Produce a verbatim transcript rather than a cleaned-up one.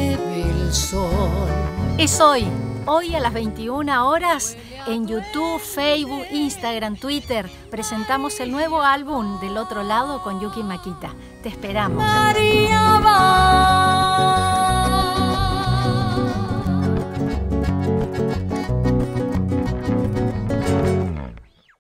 nieve el sol. Es hoy, hoy a las veintiuna horas, en YouTube, Facebook, Instagram, Twitter, presentamos el nuevo álbum Del Otro Lado con Yuki Makita. Te esperamos. María va.